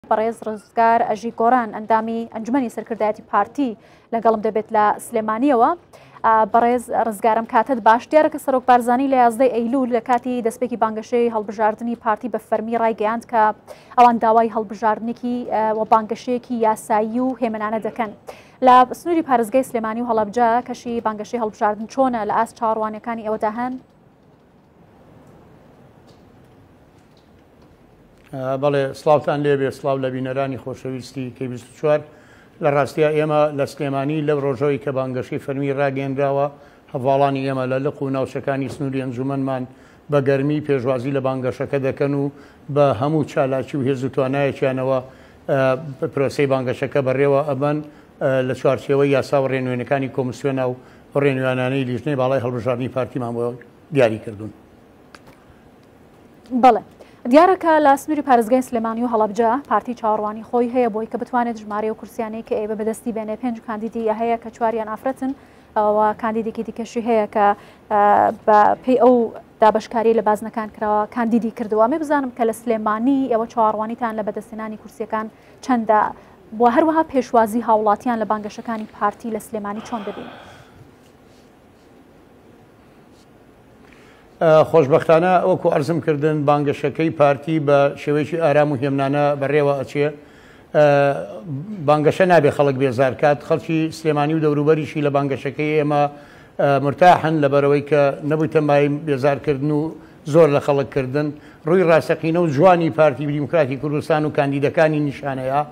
بەڕێز ڕزگار ئەژی گۆران ئەندامی ئەنجومەنی سەرکردایەتی پارتی لەگەڵم دەبێت لە سلێمانیەوە. بەڕێز ڕزگارم کاتت باش دیارە کە سەرۆک بارزانانی لە 11 ئەیلول لە کاتی دەستپێکی بانگەشەی هەڵبژاردننی پارتی بە فەرمی ڕایگەیاند کە ئەوان داوای هەڵبژاردنێکی و بانگەشەیەکی یاسایی و هێمنانە دەکەن. لە سنووری پارێزگای سلێمانی و هەڵەبجە کەشی بانگەشەی هەڵبژاردن چۆنە لە ئاست چاوەڕوانەکانی ئێوەدا هەن؟ بەڵێ سڵاوتان لێبێ، سڵاو لە بینەرانی خۆشەویستی K24. لە ڕاستیە ئێمە لە سلێمانی لەو ڕۆژەوەی کە بانگەشەی فەرمی ڕاگەیەنراوە هەڤاڵانی ئێمە لە لق و ناوچەکانی سنووری ئەنجومەنمان بە گەرمی پێشوازی لە بانگەشەکە دەکەن و بە هەموو چالاکی و هێز و توانایەکیانەوە پرۆسەی بانگەشەکە بەڕێوە ئەبەن لە چوارچێوەی یاسا و ڕێنوێنەکانی کۆمسیۆنە و ڕێنوێنانەی لیژنەی باڵای هەڵبژاردننی پارتیمان بۆ دیاری کردوون. بەڵێ دیارەکە لە سنووری پارێزگای سلێمانی و هەڵەبجە پارتی چاوەڕوانی خۆی هەیە بۆی کە بتوانێت ژمارە و کورسیانەی کە ئێوە بەدەستی بێنێ 5 کاندیدی هەیە کە 4یان ئافرەتن ئەوە کاندیدێکی دیکەشی هەیە کە بە پێی ئەو دابشکاری لە بازنەکان کراوە کاندیدی کردووە. مێ بزانم کە لە سلێمانی ئەوە چاوەڕوانیتان لە بەدەستێنانی کورسیەکان چەندە بۆ هەروەها پێشوازی هاوڵاتیان لە بانگەشەکانی پارتی لە سلێمانی چۆن دەبین؟ خۆشببختانە وەکو ئەرزم کردن بانگەشەکەی پارتی بە شێوەیەکی ئارام و هێمنانە بەڕێوە ئەچێ. بانگەشە نابێ خەڵک بێزارکات. خەڵکی سلێمانی و دەوروبەریشی لە بانگەشەکەی ئێمە مرتاحن لەبەرەوەی کە نەبوویتە مای بێزارکردن و زۆر لە خەڵککردن. ڕووی ڕاستەقینە و جوانی پارتی دیموکراتی کوردستان و کاندیدەکانی نیشانەیە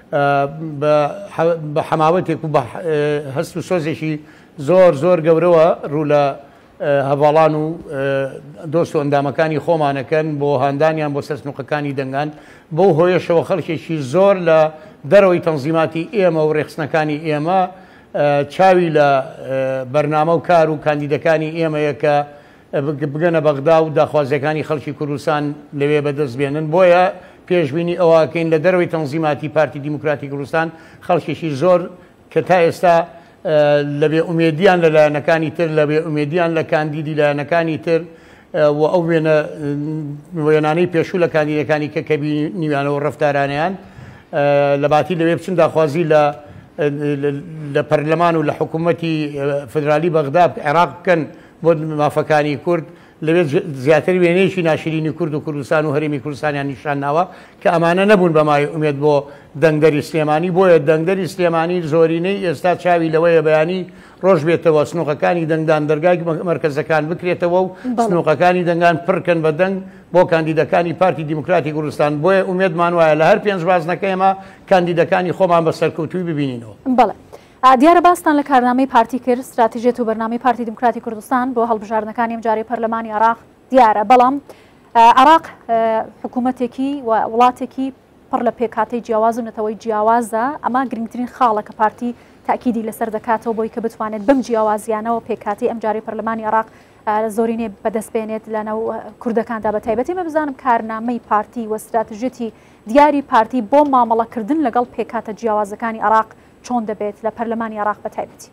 بە حەماوەتێک و بە هەست و سۆزێکی زۆر گەورەوە ڕوو لە هەڤاڵان و دۆست و ئەندامەکانی خۆمانەکەن بۆ هاندانیان بۆ سەرسنووقەکانی دەنگان. بۆ هۆیەشەوە خەڵکێکی زۆر لە دەرەوەی تەنزیماتی ئێمە و ڕێخستنەکانی ئێمە چاوی لە بەرنامە و کار و کاندیدەکانی ئێمەیە کە بگەنە بەغدا و داخوازیەکانی خەڵکی کوردستان لەوێ بەدەست بێنن. بۆیە پێشبینی ئەوەکەین لە دەرەوەی تەنزیماتی پارتی دیموکراتی کوردستان خەڵکێکی زۆر کە تا ئێستا لە بێ ئومێدیان لەلایەنەکانی تر لە بێ ئومێدیان لە کاندیدی لایەنەکانی تر و ئەو وێنانەی پێشوو لە کاندیدەکانی کە کەبینیوانەوە ڕەفتارانیان لە باتی لەوێ بچن داخوازی لە پەرلەمان و لە حکوومەتی فدرالی بەغدا عێراق بکەن بۆ مافەکانی کورد. لەوێت زیاتر وێنەیەکی ناشرینی کورد و کوردستان و هەرێمی کوردستانیان نیشان ناوە کە ئەمانە نەبوون بەمای ئومێد بۆ دەنگدەری سلێمانی. بۆیە دەنگدەری سلێمانی زۆرینەی ئێستا چاوی لەوەیە بەیانی ڕۆژ بێتەوە سنووقەکانی دەنگدان دەرگای مەرکەزەکان بکرێتەوە و سنووقەکانی دەنگان پڕکەن بە دەنگ بۆ کاندیدەکانی پارتی دیموکراتی کوردستان. بۆیە ئومێدمان وایە لە هەر 5 بازنەکە ئێمە کاندیدەکانی خۆمان بە سەرکەوتووی ببینینەوە. بەڵێ دیارە باستان لە کارنامەی پارتی کرد، استراتیژیەت و بەرنامەی پارتی دیموکراتی کوردستان بۆ هەڵبژاردنەکانی ئەمجارەی پەرلەمانی عێراق دیارە. بەڵام عێراق حکوومەتێکی و وڵاتێکی پڕ لە پێکهاتەی جیاواز و نەتەوەی جیاوازە. ئەمە گرنگترین خاڵە کە پارتی تاکیدی لەسەر دەکاتەوە بۆی کە بتوانێت بەم جیاوازیانەوە پێکهاتی ئەمجارەی پەرلەمانی عێراق زۆرینێ بەدەستبێنێت لەنەو کوردەکاندا بە تایبەتی. مە بزانم کارنامەی پارتی و استراتیژیەتی دیاری پارتی بۆ مامەڵەکردن لەگەڵ پێکهاتە جیاوازەکانی عێراق چۆن دەبێت لە پەرلەمانی عێراق بە تایبەتی؟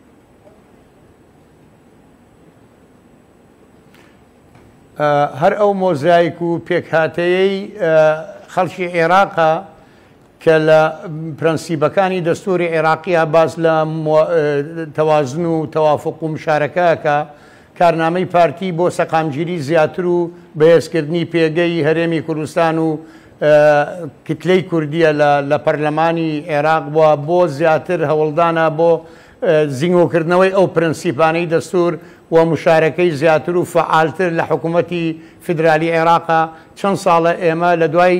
هەر ئەو مۆزایک و پێکهاتەیەی خەڵکی عێراقە کە لە پرەنسیبەکانی دەستوری عێراقیە باز لە تەوازن و تەوافق و مشارەکەکە کارنامەی پارتی بۆ سەقامگیری زیاتر و بەهێزکردنی پێگەی هەرێمی کوردستان و کتلەی کوردیە لە پەرلەمانی عێراق بووە بۆ زیاتر هەوڵدانە بۆ زیینگۆکردنەوەی ئەو پرەنسیپانەی دەستور و مشارەکەی زیاتر و فعالتر لە حکوومەتی فدرالی عێراقا. چەند ساڵە ئێمە لە دوای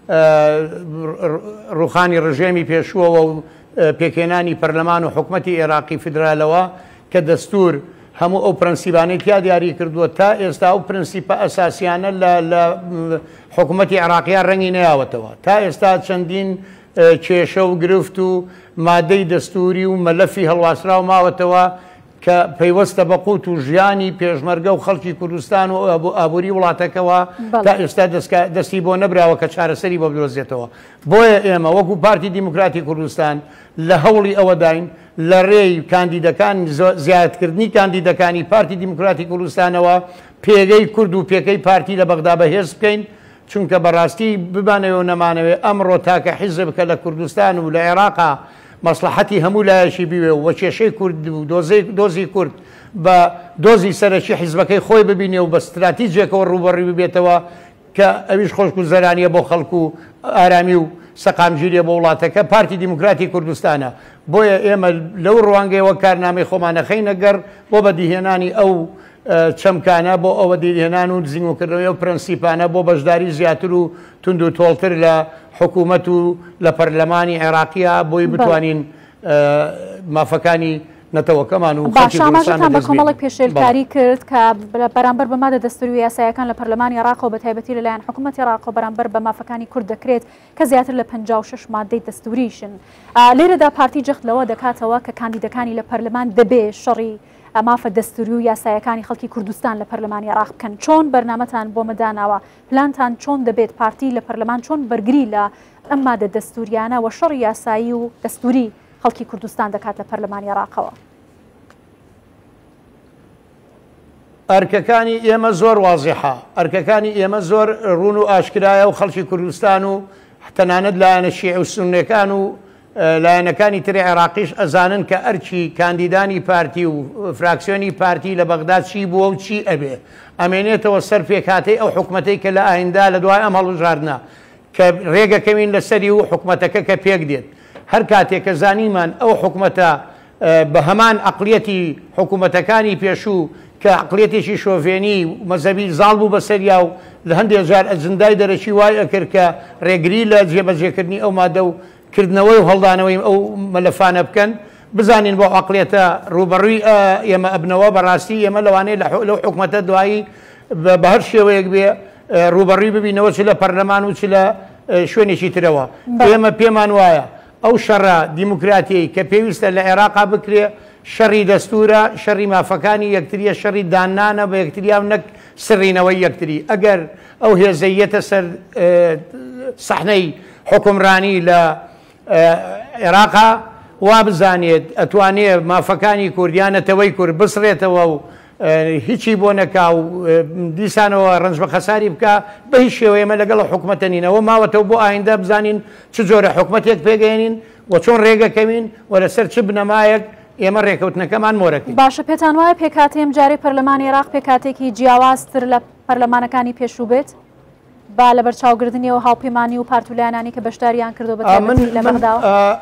ڕوخانی ڕژێمی پێشووەوە و پێکێنانی پەرلەمان و حکوومەتی عێراقی فدرالەوە کە دەستور هەموو ئەو پرەنسیبانەی تیا دیاری کردووە تا ئێستا ئەو پرەنسیپە ئەساسیانە لە حکوومەتی عێراقیان ڕەنگی نەیاوەتەوە. تا ئێستا چەندین کێشە و گرفت و مادەی دەستوری و مەلەفی هەڵواسرا و ماوەتەوە کە پەیوەستە بە قوت و ژیانی پێشمەرگە و خەڵکی کوردستان و ئابووری وڵاتەکەەوە تا ئێستا دەستی بۆ نەبراوە کە چارەسەری بۆ بدۆزێتەوە. بۆیە ئێمە وەکو پارتی دیموکراتی کوردستان لە هەوڵی ئەوەداین لە ڕێی کاندیدەکان زیادکردنی کاندیدەکانی پارتی دیموکراتی کوردستانەوە پێگەی کورد و پێکەی پارتی لە بەغدا بەهێز بکەین چونکە بەڕاستی ببانەوە نەمانەوێت ئەمڕۆ تاکە حیزب کە لە کوردستان و لە عێراقا مەسلحەتی هەموو لایەشی بیوێ و کێشەی کورد و دۆزی کورد بە دۆزی سەرەکی حیزبەکەی خۆی ببینێ و بە استراتیجێکەوە ڕوبەڕی ببێتەوە کە ئەویش خۆشک و زەرانیە بۆ خەڵکو و ئارامی و سەقامگیریە بۆ وڵاتەکە پارتی دیموکراتی کوردستانە. بۆیە ئێمە لەو ڕوانگەیەوە کارنامەی خۆمانەخەی نەگەر بۆ بەدیهێنانی ئەو چەمکانە بۆ ئەوە دیهێنان و زیینگوکردنەوەی و پرەنسیپانە بۆ بەشداری زیاتر و تونند و تۆڵتر لە حکوومەت و لە پەرلەمانی عێراقیە بۆی بتوانین مافەکانی نەتەوەکەمان و باشاماژتان بە کۆمەڵێک پێشێلکاری کرد کە بەرامبەر بە مادە دەستوری و یاسایەکان لە پەرلەمانی عێراق و بە تایبەتی لەلایەن حکوومەتی عێراق و بەرامبەر بە مافەکانی کورد دەکرێت کە زیاتر لە 56 مادەی دەستوریشن. لێرەدا پارتی جەخت لەوە دەکاتەوە کە کاندیدەکانی لە پەرلەمان دەبێ شەڕی مافە دەستوری و یاسایەکانی خەڵکی کوردستان لە پەرلەمانی عێراق بکەن. چۆن بەرنامەتان بۆ مەداناوە؟ پلانتان چۆن دەبێت پارتی لە پەرلەمان چۆن بەرگری لە ئەم مادە دەستوریانە و شەڕی یاسایی و دەستوری خەڵکی کوردستان دەکات لە پەرلەمانی عێراقەوە؟ ئەرکەکانی ئێمە زۆر وازیحە، ئەرکەکانی ئێمە زۆر ڕوون و ئاشکرایە و خەڵکی کوردستان و تەنانەت لایەنە شیعە و سوننیەکان و لایەنەکانی تری عێراقیش ئەزانن کە ئەرچی کاندیدانی پارتی و فراکسیۆنی پارتی لە بەغداد چی بووە و چی ئەبێ ئەمێنێتەوە سەر پێکهاتەی ئەو حکوومەتەی کە لە ئایندا لە دوای ئەم هەڵبژاردنە کە ڕێگەکەوین لەسەری و حکوومەتەکە کە پێک دێت. هەر کاتێک کە زانیمان ئەو حکوومەتە بە هەمان عقلیەتی حکوومەتەکانی پێشوو کە عقلیەتێکی شۆڤێنی مەزەبی زاڵ بوو بەسەریا و لە هەندێک جار ئەجندای دەرەکی وای ئەکرد کە ڕێگری لە جێبەجێکردنی ئەو مادە و کردنەوەی و هەڵدانەوەی ئەو مەلەفانە بکەن بزانین بۆ عقلێتە ڕوبەڕووی ئێمە ئەبنەوە بەڕاستی ئێمە لەوانەیە لەو حکوومەتە دوایی بە هەر شێوەیەک بێ ڕوبەڕووی ببینەوە چ لە پەرلەمان و چ لە شوێنێکی ترەوە. ئێمە پێمان وایە ئەو شەڕە دیموکراتیی کە پێویستە لە عێراقا بکرێ شەڕی دەستورە، شەڕی مافەکانی یەکتریە، شەڕی دانانە بە یەکتریا و نەک سڕینەوەی یەکتری. ئەگەر ئەو هێزەیەتە سەر سەحنەی حکومڕانی لە عێراقا وا بزانێت ئەتوانێت مافەکانی کوردیانەتەوەی کورد بسڕێتەوە و هیچی بۆ نەکا و دیسانەوە ڕنج بە خەساری بکە بە هیچ شێوەیەمە لەگەڵ حکوومەتە نینەوە ماوەتەوە بۆ ئایندا بزانین چ جۆرە حکوومەتێک پێگەێنین و چۆن ڕێگەکەوین و لەسەر چ بنەمایەک ئێمە ڕێکەوتنەکەمان مۆرەکەین. باشە پێتان وایە پێکاتێم جارێ پەرلەمانی عێراق پێکاتێکی جیاوازتر لە پەرلەمانەکانی پێشوو بێت با لە بەرچاوگرتنیەوە هاوپەیمانی و پارتولایانانی کە بەشداریان کردو بە لە بەغداوە؟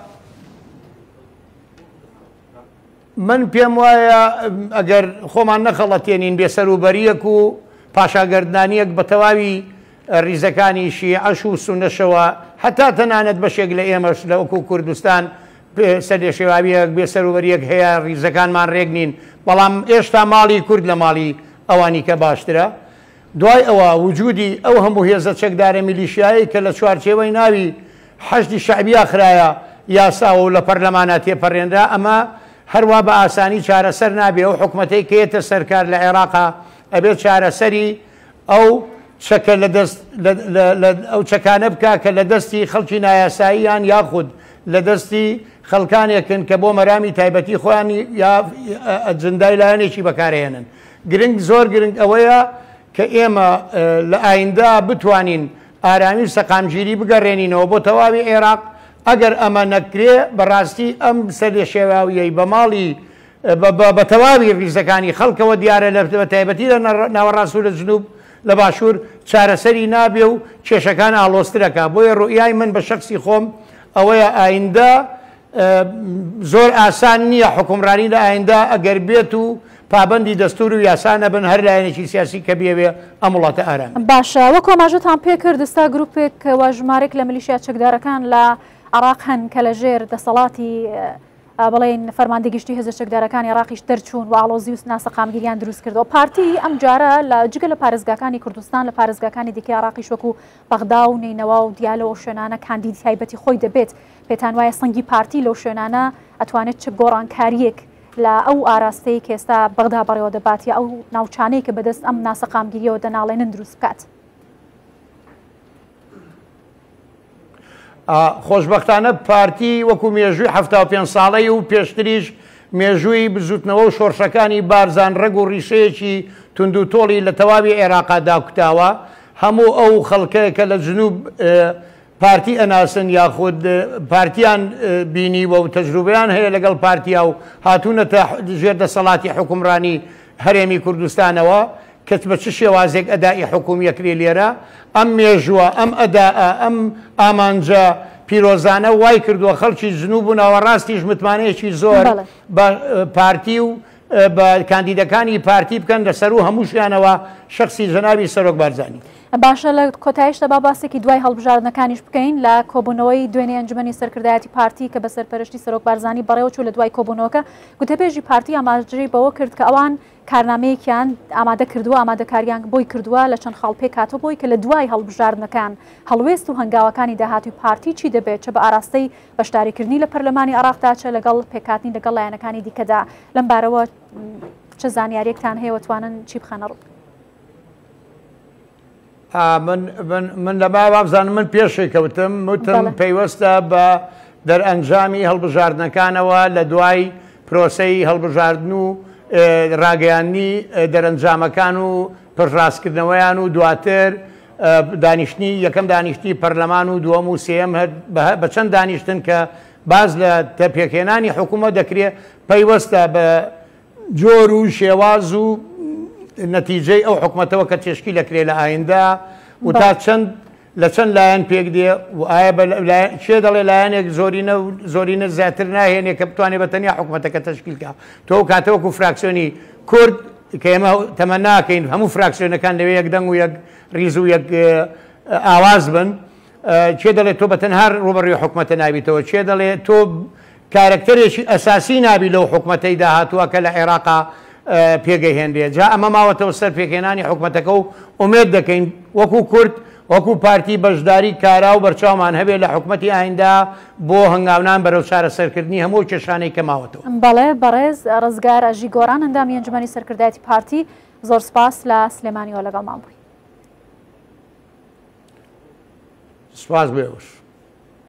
من پێم وایە ئەگەر خۆمان نەخەڵەتێنین بێسەروبەریەک و پاشاگەردانیەک بە تەواوی ریزەکانی شیعەش و سونەشەوە هەتا تەنانەت بەشێک لە ئێمەش لە وەکو کوردستان سەرێشێواویەک بێسەروبەریەک هەیە ریزەکانمان ڕێک نین، بەڵام ئێشتا ماڵی کورد لە ماڵی ئەوانی کە باشترە. دوای ئەوە وجودی ئەو هەموو هێزە چەکدارە میلیشیایی کە لە چوارچێوەی ناوی حەشتی شەعبیا خرایە یاساوە و لە پەرلەمانە تێپەڕێنرا، ئەمە هەروە بە ئاسانی چارەسەر نابێ. ئەو حکوومەتەی کێتە سەرکار لە عێراقا ئەبێت چارەسەری ئەو چەکە ئەو چەکانە بکە کە لە دەستی خەڵکی نایاساییان یاخود لە دەستی خەڵکانێکن کە بۆ مەرامی تایبەتی خۆیان یا ئەجندای لایەنێکی بەکارهێنن. گرنگ زۆر گرنگ ئەوەیە کە ئێمە لە ئایندا بتوانین ئارامی سەقامگیری بگەڕێنینەوە بۆ تەواوی عێراق. ئەگەر ئەمە نەکرێ بەڕاستی ئەم سەرێشێواویەی بە ماڵی بە تەواوی ریزەکانی خەڵکەوە دیارە لە تایبەتی لە ناوەڕاست و لە جنوب لە باشوور چارەسەری نابێ و کێشەکان ئاڵۆسترەکە. بۆیە ڕوئیای من بە شخصی خۆم ئەوەیە ئایندا زۆر ئاسان نییە حکومڕانی لە ئایندا ئەگەر بێت و پابندی دەستور و یاسانە بن هەر لایەنێکی سیاسی کە بێوێ ئەم وڵاتە ئارام. باشە وە کۆماژتان پێ کرد ئێستا گروپێک وا ژمارێک لە میلیشیا چەکدارەکان لە عێراق هەن کە لە ژێر دەسەڵاتی بڵێن فەرماندەگشتی هێزە چەکدارەکانی عێراقیش دەرچوون و ئاڵۆزی و ناسەقامگیریان دروست کردەوە. پارتی ئەم جارە لە جگە لە پارێزگاکانی کوردستان لە پارێزگاکانی دیکەی عێراقیش وەکو بەغدا و نینەوە و دیالۆ شوێنانە کاندیدی تایبەتی خۆی دەبێت. پێتان وایە سەنگی پارتی لەو شوێنانە ئەتوانێت چ گۆڕانکاریەک لە ئەو ئاراستەی کە ئێستا بەغدا بەڕێوە دەبات یا ئەو ناوچانەی کە بەدەست ئەم ناسەقامگیریەوە دەناڵێنن دروست بکات؟ خۆشببختانە پارتی وەکو مێژووی 75 ساڵەی و پێشتریش مێژووی بزوتنەوە و شۆڕشەکانی بارزان ڕێگ و ڕیشەیەکی تونند و تۆڵی لە تەواوی عێراقا داکوتاوە. هەموو ئەو خەڵکەیە کە لە جنوب پارتی ئەناسن یاخود پارتیان بینیوە و تەجروبیان هەیە لەگەڵ پارتیا و هاتوونەتە ژێر دەسەڵاتی حکومڕانی هەرێمی کوردستانەوە کە بە چ شێوازێک ئەدای حکومیەکری لێرە ئەم مێژووە ئەم ئەداءە ئەم ئامانجە پیرۆزانە وای کردووە خەڵکی جنوب و ناوەڕاستیش متمانەیەکی زۆر بە پارتی و بە کاندیدەکانی پارتی بکەن لەسەر و هەمووشیانەوە شخصی جەنابی سەرۆک بارزانانی. باشە لە کۆتایشدا با باسێکی دوای هەڵبژاردنەکانیش بکەین لە کۆبوونەوەی دوێنێ ئەنجومەنی سەرکردایەتی پارتی کە بە سەرپەرشتی سەرۆک بارزانانی بەڕێوە چوو لە دوای کۆبوونەوەکە گوتەبێژی پارتی ئاماژەی بەوە کرد کە ئەوان کارنامەیەکیان ئامادە کردووە ئامادەکاریان بۆی کردووە لە چەند خاڵ پێک هاتووە بۆی کە لە دوای هەڵبژاردنەکان هەڵوێست و هەنگاوەکانی داهاتوی پارتی چی دەبێت چە بە ئاراستەی بەشداریکردنی لە پەرلەمانی عێراقدا چە لەگەڵ پێکهاتنی لەگەڵ لایەنەکانی دیکەدا لەم بارەوە چه زانیاریەکتان هەیە توانن چی بخەنە ڕوو؟ من لە بابزانم من پێشێ کەوتم وتم پەیوەستە بە دەرئەنجامی هەڵبژاردنەکانەوە لە دوای پرۆسەی هەڵبژاردن و ڕاگەیاندنی دەرەنجامەکان و پڕاستکردنەوەیان و دواتر دانیشتنی یەکەم دانیشتی پەرلەمان و دووەم و سێەم بە چەند دانیشتن کە باز لە تەپێکهێنانی حکوومەت دەکرێت پەیوەستە بە جۆر و شێواز و نەتیجەی ئەو حکوومەتەوە کە تێشکی لەکرێ لە ئایندا و تا لە چەند لایەن پێک دێ و ئایا چێ دەڵێ لایەنێک زۆرینە زیاتر ناهێنێ کە بتوانێت بە تەنیا حکوومەتەکە تەشکیلکە تۆ کاتەوەکو فراکسیۆنی کورد کە ئێمە تەمە ناکەین هەموو فراکسیۆنەکان لەوێ یەک دەنگ و یەک ریز و یەک ئاواز بن چێ دەڵێت تۆ بەتەنها ڕوبەڕووی حکوومەتە نابیتەوە چێ دەڵێت تۆ کارکتەرێکی ئەساسی نابی لەو حکوومەتەی داهاتووە کە لە عێراقا پێگەی هێندێ جا ئەمە ماوەتەوە سەر پێکهێنانی حکوومەتەکە و ئومێد دەکەین وەکو کورد وەکو پارتی بەشداری کارا و بەرچاومان هەبێت لە حکوومەتی ئایندا بۆ هەنگاونان بەرەو چارەسەرکردنی هەموو کێشانەی کە ماوەتەوە. بەڵێ بەڕێز ڕزگار ئەژی گۆران ئەندامی ئەنجومەنی سەرکردایەتی پارتی زۆر سپاس لە سلێمانیەوە لەگەڵمان بووی. سپاس بێوش.